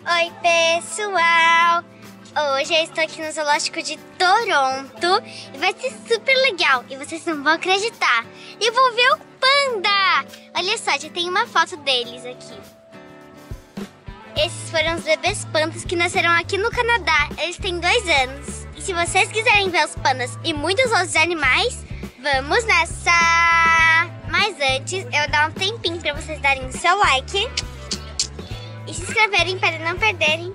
Oi, pessoal! Hoje eu estou aqui no Zoológico de Toronto e vai ser super legal e vocês não vão acreditar. Eu vou ver o panda! Olha só, já tem uma foto deles aqui. Esses foram os bebês pandas que nasceram aqui no Canadá. Eles têm 2 anos. E se vocês quiserem ver os pandas e muitos outros animais, vamos nessa! Mas antes, eu vou dar um tempinho para vocês darem o seu like e se inscreverem para não perderem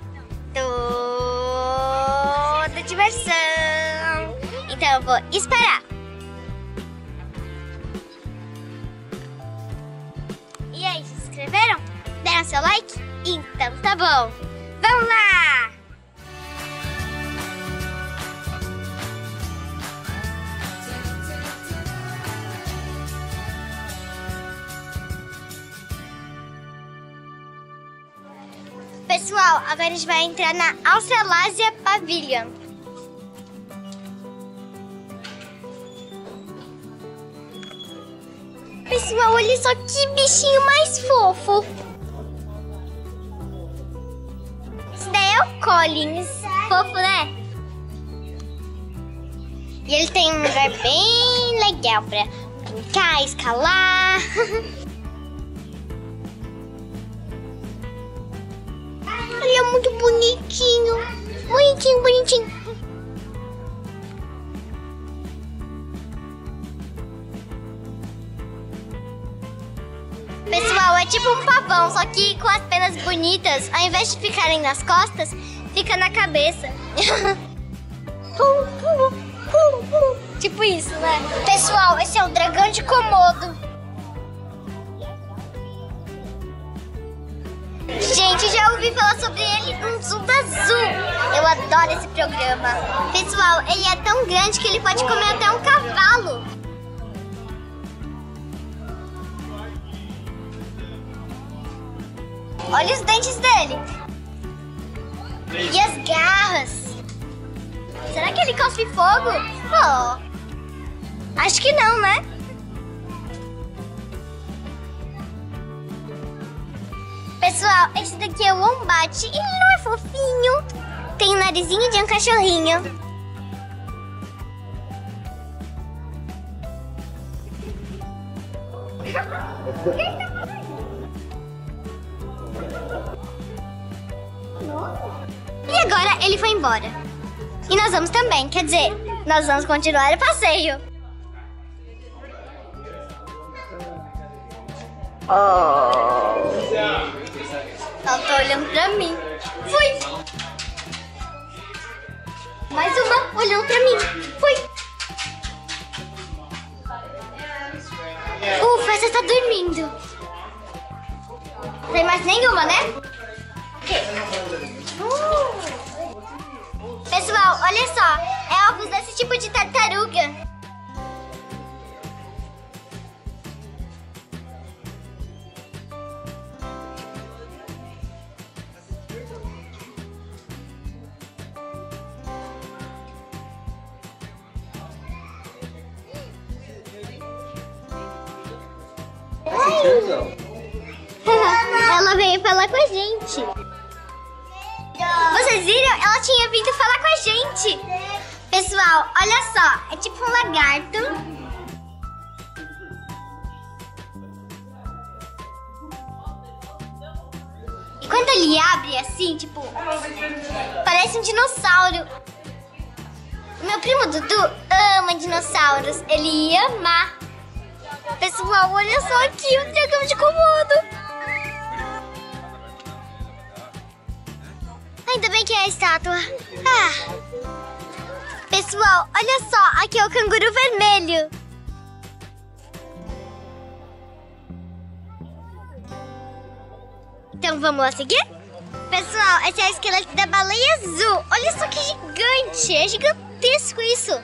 toda a diversão. Então eu vou esperar. E aí, se inscreveram? Deram seu like? Então tá bom. Vamos lá! Pessoal, agora a gente vai entrar na Australasia Pavilion. Pessoal, olha só que bichinho mais fofo. Esse daí é o Collins. Fofo, né? E ele tem um lugar bem legal pra brincar, escalar. Ele é muito bonitinho. Bonitinho, bonitinho. Pessoal, é tipo um pavão, só que com as penas bonitas, ao invés de ficarem nas costas, fica na cabeça. Tipo isso, né? Pessoal, esse é o dragão de Komodo. Gente, eu já ouvi falar sobre ele no Zoom Azul. Eu adoro esse programa. Pessoal, ele é tão grande que ele pode comer até um cavalo. Olha os dentes dele. E as garras. Será que ele cospe fogo? Oh, acho que não, né? Pessoal, esse daqui é o Wombat. Ele não é fofinho. Tem o narizinho de um cachorrinho. E agora ele foi embora. E nós vamos também, quer dizer, nós vamos continuar o passeio. Ela tá olhando pra mim. Fui! Mais uma olhando pra mim. Fui! Ufa, essa tá dormindo. Tem mais nenhuma, né? Pessoal, olha só. É ovos desse tipo de tartaruga. Ela veio falar com a gente. Vocês viram? Ela tinha vindo falar com a gente. Pessoal, olha só. É tipo um lagarto. E quando ele abre assim, tipo, parece um dinossauro. Meu primo Dudu ama dinossauros. Ele ia amar. Pessoal, olha só aqui o dragão de Komodo. Ainda bem que é a estátua. Pessoal, olha só. Aqui é o canguru vermelho. Então vamos lá seguir? Pessoal, esse é o esqueleto da baleia azul. Olha só que gigante. É gigantesco isso.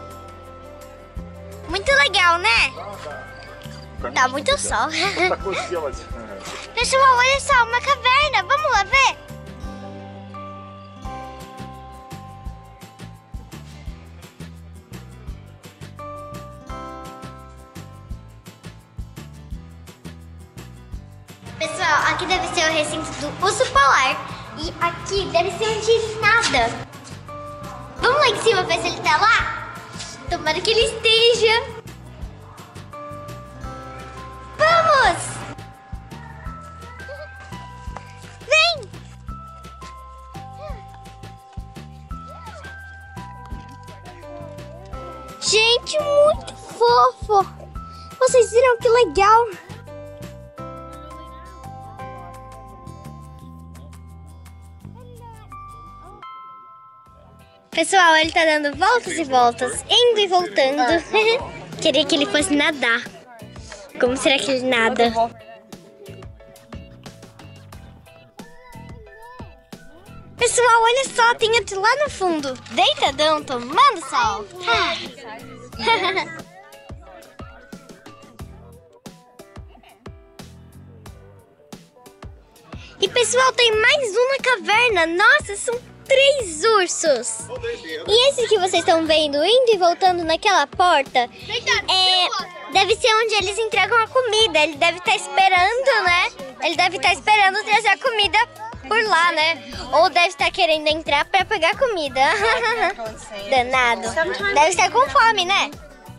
Muito legal, né? Tá muito sol. Pessoal, olha só, uma caverna. Vamos lá ver? Pessoal, aqui deve ser o recinto do urso polar. E aqui deve ser onde ele nada. Vamos lá em cima ver se ele tá lá? Tomara que ele esteja. Vamos! Vem! Gente, muito fofo! Vocês viram que legal? Pessoal, ele tá dando voltas e voltas, indo e voltando. Queria que ele fosse nadar. Como será que ele nada? Pessoal, olha só, tem outro lá no fundo. Deitadão, tomando sol. E pessoal, tem mais um na caverna. Nossa, são 3 ursos. E esse que vocês estão vendo indo e voltando naquela porta deve ser onde eles entregam a comida. Ele deve estar esperando, né? Ele deve estar esperando trazer a comida por lá, né? Ou deve estar querendo entrar pra pegar comida. Danado. Deve estar com fome, né?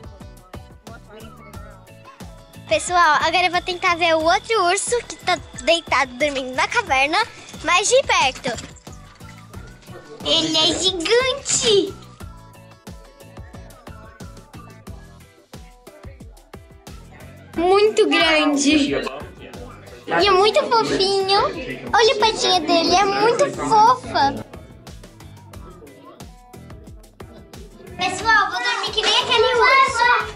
Pessoal, agora eu vou tentar ver o outro urso que tá deitado dormindo na caverna, mais de perto. Ele é gigante! Muito grande. E é muito fofinho. Olha a patinha dele, é muito fofa. Pessoal, vou dormir que nem aquele urso.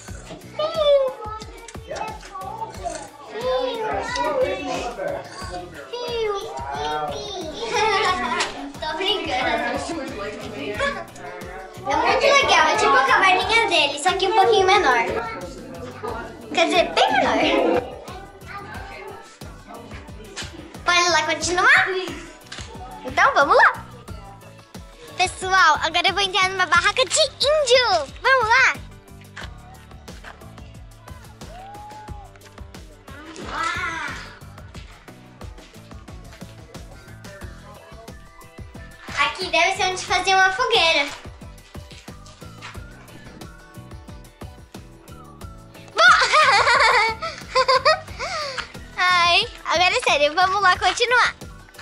Tô brincando. É muito legal, é tipo a caverninha dele, só que um pouquinho menor. Quer dizer, bem menor. Bora lá continuar? Então vamos lá. Pessoal, agora eu vou entrar numa barraca de índio. Vamos lá. Aqui deve ser onde fazer uma fogueira. Ai, agora é sério, vamos lá continuar.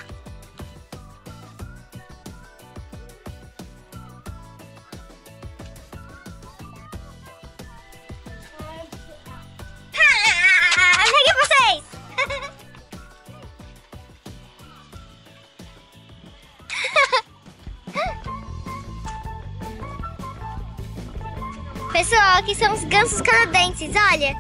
Peguei vocês! Pessoal, aqui são os gansos canadenses, olha.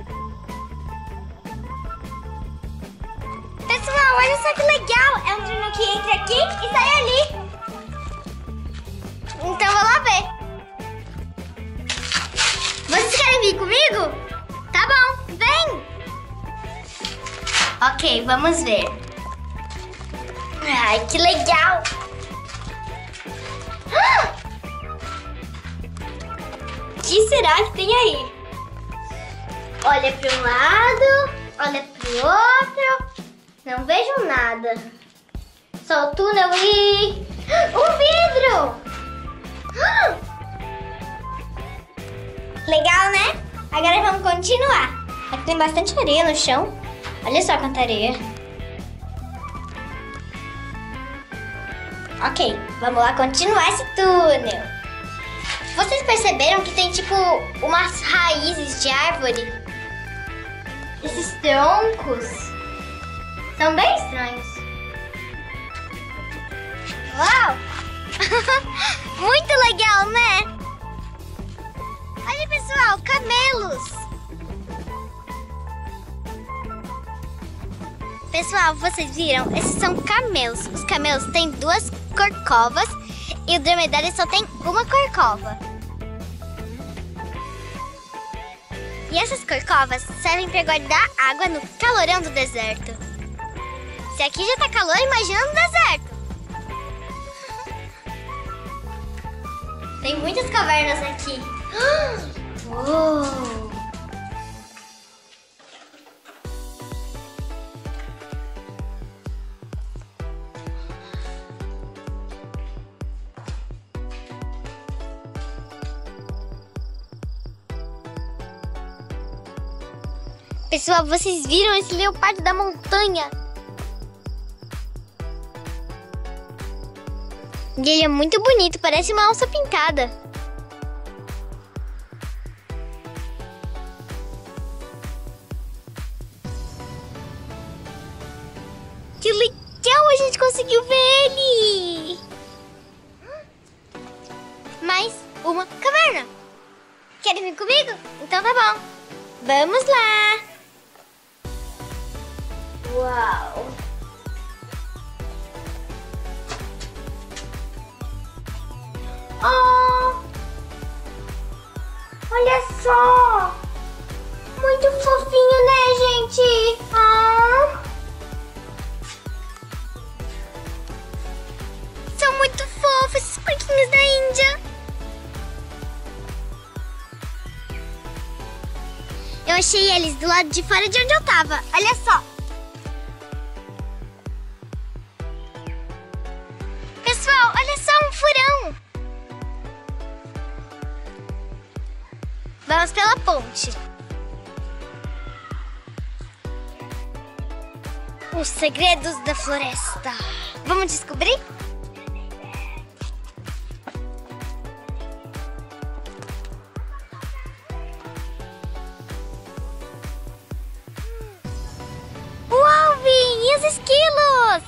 Pessoal, olha só que legal. É um trino que entra aqui e sai ali. Então vou lá ver. Vocês querem vir comigo? Tá bom, vem. Ok, vamos ver. Ai, que legal. O que será que tem aí? Olha para um lado, olha para o outro. Não vejo nada. Só o túnel e... um vidro! Legal, né? Agora vamos continuar. Aqui tem bastante areia no chão. Olha só quanta areia. Ok, vamos lá continuar esse túnel. Vocês perceberam que tem tipo umas raízes de árvore? Esses troncos são bem estranhos. Uau! Muito legal, né? Olha, pessoal, camelos. Pessoal, vocês viram? Esses são camelos. Os camelos têm 2 corcovas e o dromedário só tem uma corcova. E essas corcovas servem para guardar água no calorão do deserto. Se aqui já tá calor, imagina no deserto. Tem muitas cavernas aqui. Uou! Pessoal, vocês viram esse leopardo da montanha? E ele é muito bonito, parece uma onça pintada. Que legal, a gente conseguiu ver ele! Mais uma caverna. Querem vir comigo? Então tá bom. Vamos lá! Uau! Oh! Olha só! Muito fofinho, né, gente? Oh! São muito fofos esses porquinhos da Índia. Eu achei eles do lado de fora de onde eu tava. Olha só. Pessoal, olha só um furão. Vamos pela ponte. Os segredos da floresta. Vamos descobrir? E os esquilos!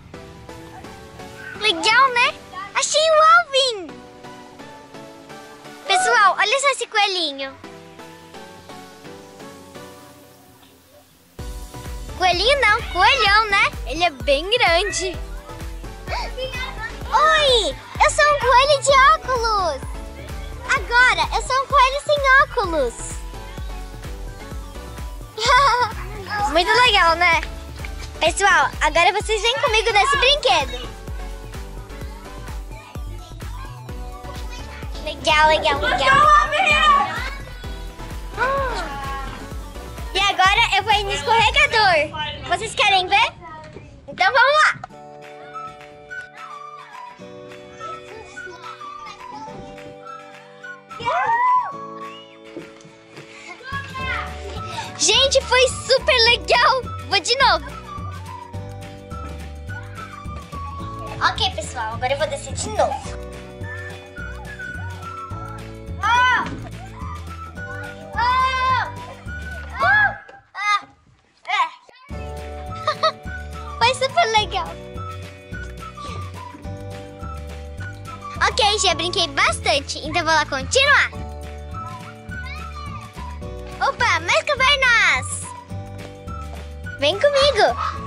Legal, né? Achei o Alvin! Pessoal, olha só esse coelhinho. Coelhinho não, coelhão, né? Ele é bem grande. Oi! Eu sou um coelho de óculos! Agora, eu sou um coelho sem óculos! Muito legal, né? Pessoal, agora vocês vêm comigo nesse brinquedo. Legal, legal, legal. E agora eu vou ir no escorregador. Vocês querem ver? Então vamos lá. Gente, foi super legal. Vou de novo. Ok, pessoal, agora eu vou descer de novo. Foi super legal. Ok, já brinquei bastante, então vou lá continuar. Opa, mais cavernas! Vem comigo!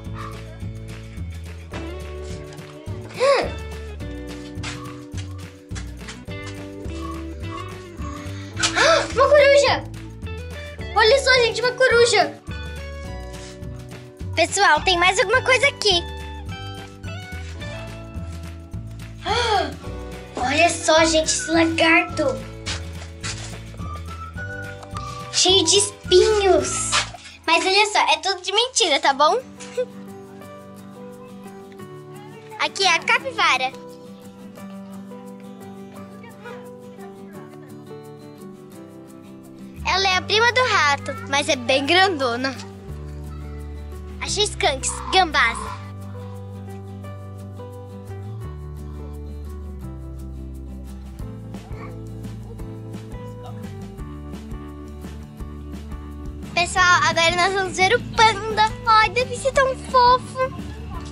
Uma coruja! Olha só, gente, uma coruja! Pessoal, tem mais alguma coisa aqui. Olha só, gente, esse lagarto! Cheio de espinhos! Mas olha só, é tudo de mentira, tá bom? Aqui é a capivara. Ela é a prima do rato, mas é bem grandona. Achei skunks, gambás. Pessoal, agora nós vamos ver o panda. Ai, deve ser tão fofo.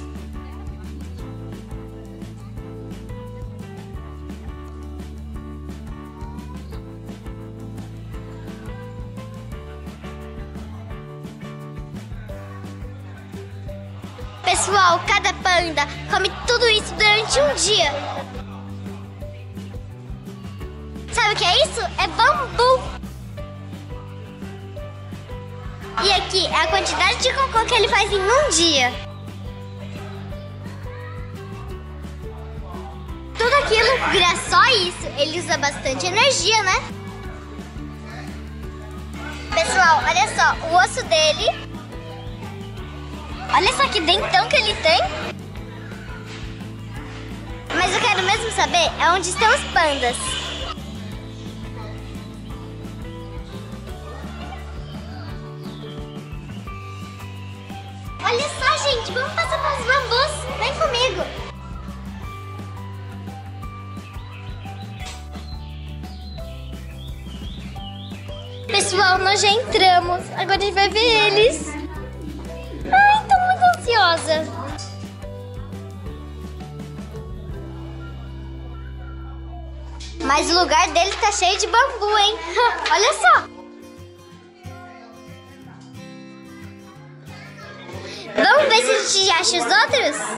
Pessoal, cada panda come tudo isso durante um dia. Sabe o que é isso? É bambu. E aqui é a quantidade de cocô que ele faz em um dia. Tudo aquilo vira só isso. Ele usa bastante energia, né? Pessoal, olha só, o osso dele. Olha só que dentão que ele tem. Mas eu quero mesmo saber é onde estão os pandas. Olha só, gente, vamos passar pelos bambus. Vem comigo. Pessoal, nós já entramos. Agora a gente vai ver eles. Ai, tô muito ansiosa. Mas o lugar dele tá cheio de bambu, hein? Olha só. Vamos ver se a gente acha os outros?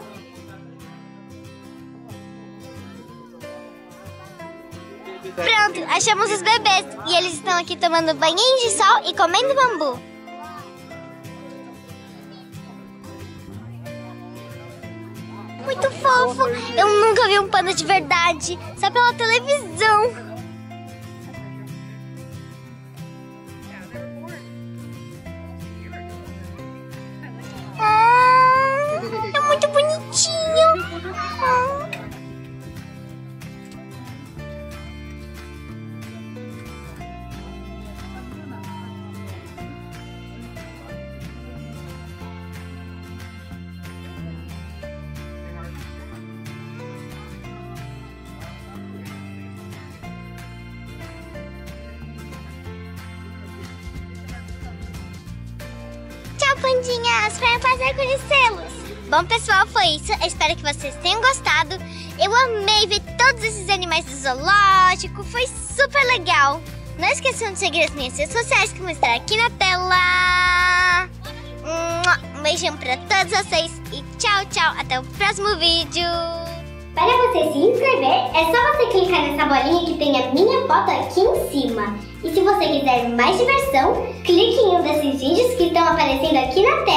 Pronto, achamos os bebês. E eles estão aqui tomando banhinho de sol e comendo bambu. Muito fofo. Eu nunca vi um panda de verdade, só pela televisão. É muito bonitinho. Tchau, pandinhas! Foi um prazer conhecê-los! Bom, pessoal, foi isso. Eu espero que vocês tenham gostado. Eu amei ver todos esses animais do zoológico. Foi super legal. Não esqueçam de seguir as minhas redes sociais que vão estar aqui na tela. Um beijão pra todos vocês e tchau, tchau. Até o próximo vídeo. Para você se inscrever, é só você clicar nessa bolinha que tem a minha foto aqui em cima. E se você quiser mais diversão, clique em um desses vídeos que estão aparecendo aqui na tela.